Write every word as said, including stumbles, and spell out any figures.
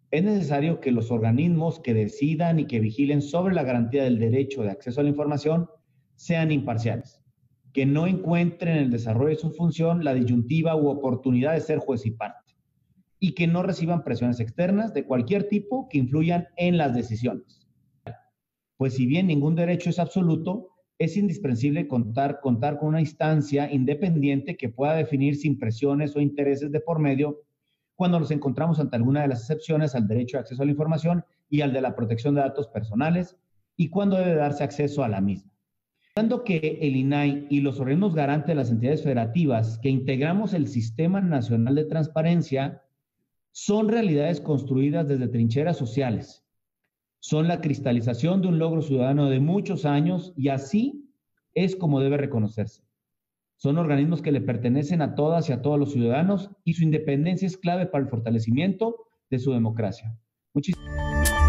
Es necesario que los organismos que decidan y que vigilen sobre la garantía del derecho de acceso a la información sean imparciales, que no encuentren en el desarrollo de su función la disyuntiva u oportunidad de ser juez y parte, y que no reciban presiones externas de cualquier tipo que influyan en las decisiones. Pues si bien ningún derecho es absoluto, es indispensable contar, contar con una instancia independiente que pueda definir sin presiones o intereses de por medio cuando nos encontramos ante alguna de las excepciones al derecho de acceso a la información y al de la protección de datos personales, y cuándo debe darse acceso a la misma. Dando que el I N A I y los organismos garantes de las entidades federativas que integramos el Sistema Nacional de Transparencia son realidades construidas desde trincheras sociales, son la cristalización de un logro ciudadano de muchos años y así es como debe reconocerse. Son organismos que le pertenecen a todas y a todos los ciudadanos y su independencia es clave para el fortalecimiento de su democracia. Muchísimas gracias.